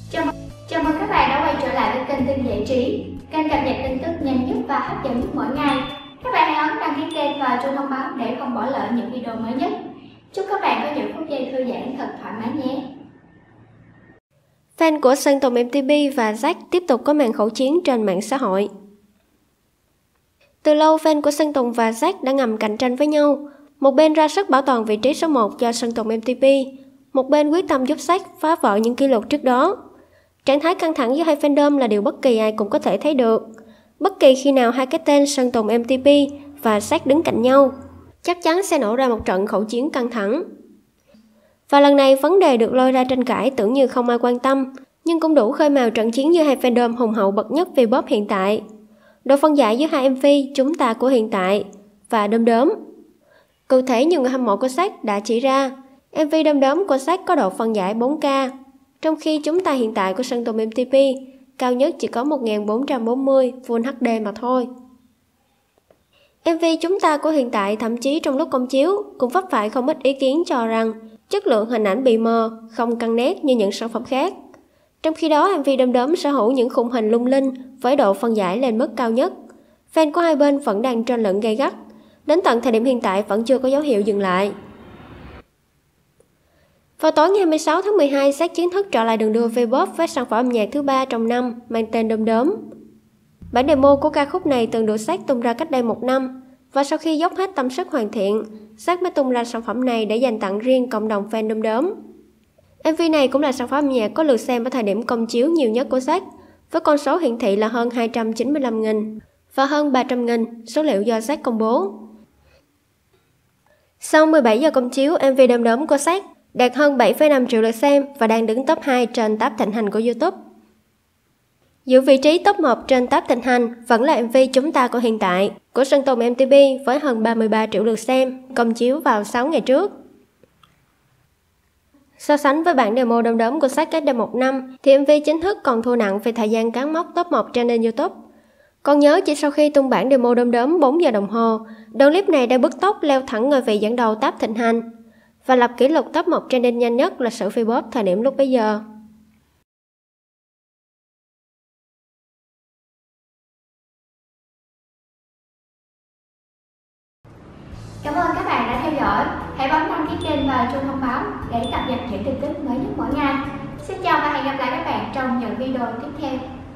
Chào mừng các bạn đã quay trở lại với kênh tin giải trí, kênh cập nhật tin tức nhanh nhất và hấp dẫn nhất mỗi ngày. Các bạn hãy ấn đăng ký kênh và chuông thông báo để không bỏ lỡ những video mới nhất. Chúc các bạn có những phút giây thư giãn thật thoải mái nhé. Fan của Sơn Tùng MTP và Jack tiếp tục có màn khẩu chiến trên mạng xã hội. Từ lâu, fan của Sơn Tùng và Jack đã ngầm cạnh tranh với nhau. Một bên ra sức bảo toàn vị trí số 1 cho Sơn Tùng MTP, một bên quyết tâm giúp Jack phá vỡ những kỷ lục trước đó. Trạng thái căng thẳng giữa hai fandom là điều bất kỳ ai cũng có thể thấy được. Bất kỳ khi nào hai cái tên Sơn Tùng MTP và Jack đứng cạnh nhau, chắc chắn sẽ nổ ra một trận khẩu chiến căng thẳng. Và lần này vấn đề được lôi ra tranh cãi tưởng như không ai quan tâm, nhưng cũng đủ khơi mào trận chiến giữa hai fandom hùng hậu bậc nhất V-pop hiện tại. Độ phân giải giữa hai MV Chúng Ta của hiện tại và Đom Đóm. Cụ thể, nhiều người hâm mộ của Jack đã chỉ ra MV Đom Đóm của Jack có độ phân giải 4K, trong khi Chúng Ta hiện tại của Sơn Tùng MTP cao nhất chỉ có 1440 Full HD mà thôi. MV Chúng Ta của hiện tại thậm chí trong lúc công chiếu cũng vấp phải không ít ý kiến cho rằng chất lượng hình ảnh bị mờ, không căng nét như những sản phẩm khác. Trong khi đó, MV Đom Đóm sở hữu những khung hình lung linh với độ phân giải lên mức cao nhất. Fan của hai bên vẫn đang tranh luận gay gắt, đến tận thời điểm hiện tại vẫn chưa có dấu hiệu dừng lại. Vào tối ngày 26 tháng 12, Jack chính thức trở lại đường đua V-pop với sản phẩm âm nhạc thứ 3 trong năm mang tên Đom Đóm. Bản demo của ca khúc này từng được Jack tung ra cách đây 1 năm, và sau khi dốc hết tâm sức hoàn thiện, Jack mới tung ra sản phẩm này để dành tặng riêng cộng đồng fan Đom Đóm. MV này cũng là sản phẩm âm nhạc có lượt xem ở thời điểm công chiếu nhiều nhất của Jack, với con số hiển thị là hơn 295.000 và hơn 300.000, số liệu do Jack công bố. Sau 17 giờ công chiếu, MV Đom Đóm của Jack đạt hơn 7,5 triệu lượt xem và đang đứng top 2 trên tab thịnh hành của YouTube. Giữ vị trí top 1 trên tab thịnh hành vẫn là MV Chúng Ta của hiện tại của Sơn Tùng MTP với hơn 33 triệu lượt xem, công chiếu vào 6 ngày trước. So sánh với bản demo Đom Đóm của Jack cách đây 1 năm, thì MV chính thức còn thua nặng về thời gian cán mốc top 1 trên kênh YouTube. Còn nhớ chỉ sau khi tung bản demo Đom Đóm 4 giờ đồng hồ, đoạn clip này đã bứt tốc leo thẳng ngôi vị dẫn đầu tab thịnh hành và lập kỷ lục top 1 trending nhanh nhất là sử V-pop thời điểm lúc bấy giờ. Cảm ơn các bạn đã theo dõi. Hãy bấm đăng ký kênh và chuông thông báo để cập nhật những tin tức mới nhất mỗi ngày. Xin chào và hẹn gặp lại các bạn trong những video tiếp theo.